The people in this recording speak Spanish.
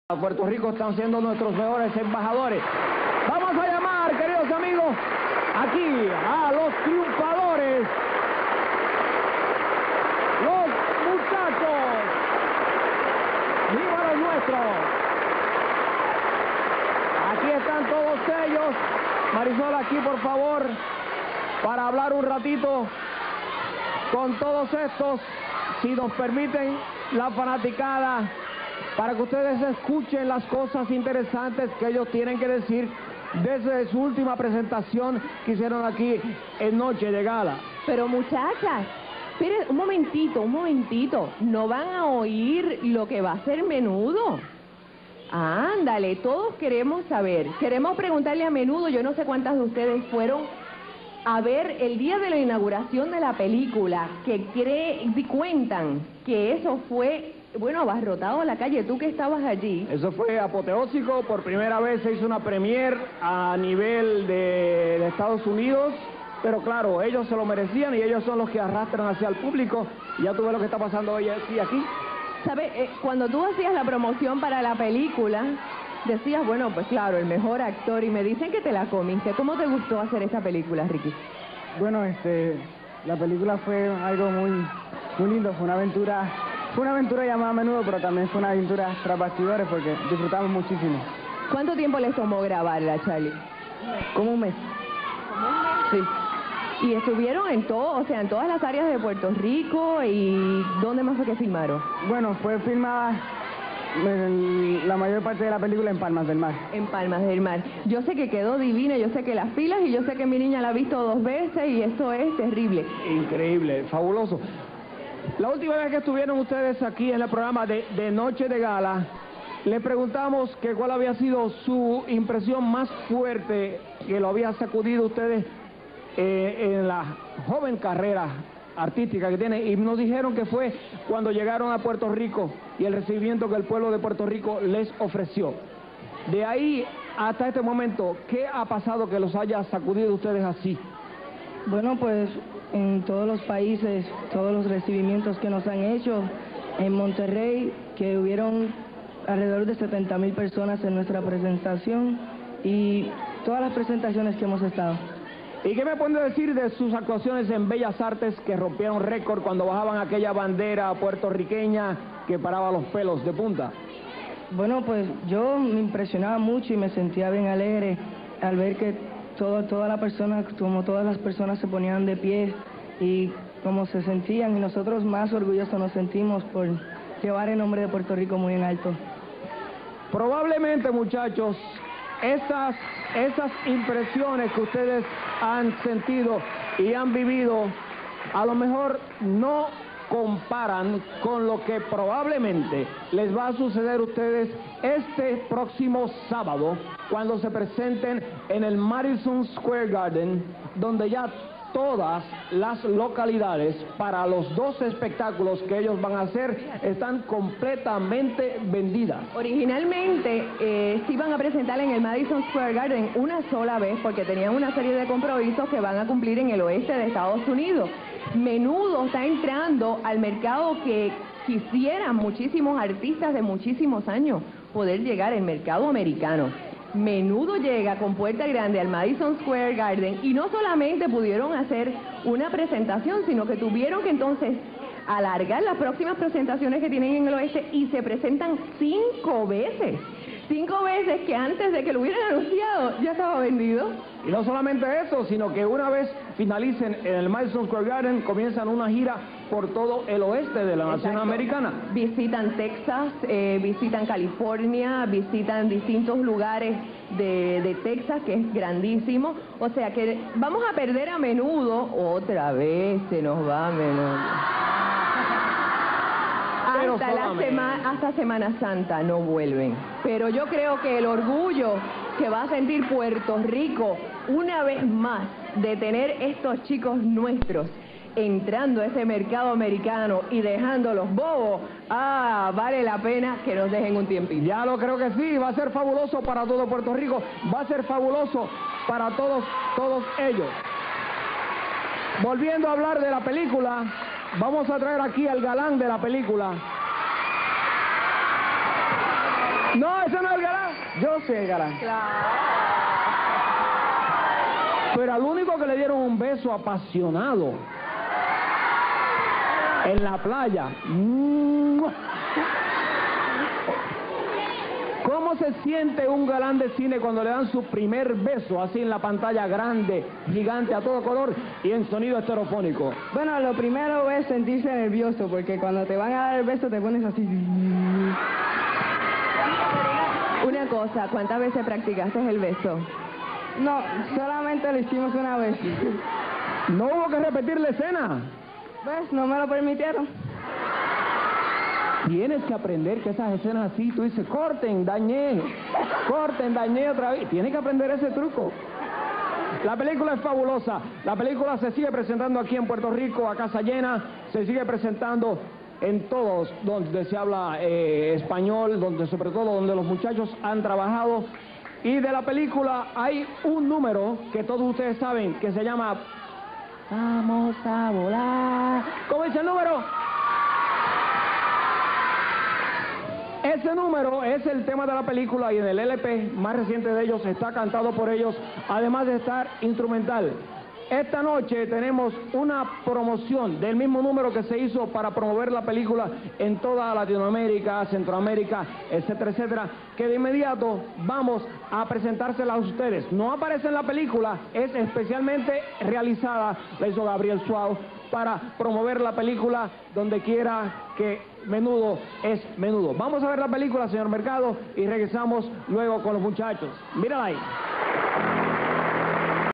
Puerto Rico están siendo nuestros mejores embajadores. Vamos a llamar, queridos amigos, aquí a los triunfadores, los muchachos. ¡Viva los nuestros! Aquí están todos ellos. Marisol, aquí por favor, para hablar un ratito con todos estos, si nos permiten, la fanaticada, para que ustedes escuchen las cosas interesantes que ellos tienen que decir desde su última presentación que hicieron aquí en Noche de Gala. Pero muchachas, esperen un momentito, ¿no van a oír lo que va a ser Menudo? Ándale, todos queremos saber, queremos preguntarle a Menudo, yo no sé cuántas de ustedes fueron a ver el día de la inauguración de la película, que cuentan que eso fue, bueno, abarrotado a la calle. Tú que estabas allí. Eso fue apoteósico. Por primera vez se hizo una premier a nivel de Estados Unidos. Pero claro, ellos se lo merecían y ellos son los que arrastran hacia el público. Y ya tú ves lo que está pasando hoy aquí. ¿Sabes? Cuando tú hacías la promoción para la película, decías, bueno, pues claro, el mejor actor. Y me dicen que te la comiste. ¿Cómo te gustó hacer esta película, Ricky? Bueno, la película fue algo muy lindo. Fue una aventura llamada Menudo, pero también fue una aventura tras bastidores porque disfrutamos muchísimo. ¿Cuánto tiempo les tomó grabarla, Charlie? Como un mes. ¿Como un mes? Sí. Y estuvieron en todo, o sea, en todas las áreas de Puerto Rico. ¿Y dónde más fue que filmaron? Bueno, fue filmada la mayor parte de la película en Palmas del Mar. En Palmas del Mar. Yo sé que quedó divina, yo sé que las filas, y yo sé que mi niña la ha visto 2 veces y esto es terrible. Increíble, fabuloso. La última vez que estuvieron ustedes aquí en el programa de Noche de Gala, le preguntamos que cuál había sido su impresión más fuerte que lo había sacudido ustedes en la joven carrera artística que tienen, y nos dijeron que fue cuando llegaron a Puerto Rico y el recibimiento que el pueblo de Puerto Rico les ofreció. De ahí hasta este momento, ¿qué ha pasado que los haya sacudido ustedes así? Bueno, pues en todos los países, todos los recibimientos que nos han hecho, en Monterrey, que hubieron alrededor de 70,000 personas en nuestra presentación, y todas las presentaciones que hemos estado. ¿Y qué me pueden decir de sus actuaciones en Bellas Artes que rompieron récord cuando bajaban aquella bandera puertorriqueña que paraba los pelos de punta? Bueno, pues yo me impresionaba mucho y me sentía bien alegre al ver que todas las personas se ponían de pie y cómo se sentían, y nosotros más orgullosos nos sentimos por llevar el nombre de Puerto Rico muy en alto. Probablemente, muchachos, esas impresiones que ustedes han sentido y han vivido, a lo mejor no comparan con lo que probablemente les va a suceder a ustedes este próximo sábado, cuando se presenten en el Madison Square Garden, donde ya todas las localidades para los 2 espectáculos que ellos van a hacer están completamente vendidas. Originalmente se iban a presentar en el Madison Square Garden una sola vez porque tenían una serie de compromisos que van a cumplir en el oeste de Estados Unidos. Menudo está entrando al mercado que quisieran muchísimos artistas de muchísimos años poder llegar al mercado americano. Menudo llega con puerta grande al Madison Square Garden y no solamente pudieron hacer una presentación, sino que tuvieron que entonces alargar las próximas presentaciones que tienen en el oeste y se presentan 5 veces. 5 veces que antes de que lo hubieran anunciado ya estaba vendido. Y no solamente eso, sino que una vez finalicen en el Madison Square Garden, comienzan una gira por todo el oeste de la nación americana. Visitan Texas, visitan California, visitan distintos lugares de Texas, que es grandísimo. O sea que vamos a perder a Menudo, otra vez se nos va Menudo. Hasta Semana Santa no vuelven. Pero yo creo que el orgullo que va a sentir Puerto Rico una vez más de tener estos chicos nuestros entrando a ese mercado americano y dejando los bobos, vale la pena que nos dejen un tiempito. Ya lo creo que sí, va a ser fabuloso para todo Puerto Rico, va a ser fabuloso para todos ellos. Volviendo a hablar de la película, vamos a traer aquí al galán de la película. No, ese no es el galán. Yo soy el galán. Pero al único que le dieron un beso apasionado en la playa. ¿Cómo se siente un galán de cine cuando le dan su primer beso así en la pantalla grande, gigante, a todo color y en sonido estereofónico? Bueno, lo primero es sentirse nervioso, porque cuando te van a dar el beso te pones así. Una cosa, ¿cuántas veces practicaste el beso? No, solamente lo hicimos una vez. ¿No hubo que repetir la escena? ¿Ves? No me lo permitieron. Tienes que aprender que esas escenas así, tú dices, corten, dañé otra vez. Tienes que aprender ese truco. La película es fabulosa. La película se sigue presentando aquí en Puerto Rico a casa llena. Se sigue presentando en todos donde se habla español, donde sobre todo donde los muchachos han trabajado. Y de la película hay un número que todos ustedes saben que se llama Vamos a volar. ¿Cómo dice el número? Ese número es el tema de la película y en el LP más reciente de ellos está cantado por ellos, además de estar instrumental. Esta noche tenemos una promoción del mismo número que se hizo para promover la película en toda Latinoamérica, Centroamérica, etcétera, etcétera, que de inmediato vamos a presentársela a ustedes. No aparece en la película, es especialmente realizada, la hizo Gabriel Suau, para promover la película donde quiera que Menudo es Menudo. Vamos a ver la película, señor Mercado, y regresamos luego con los muchachos. Mírala ahí.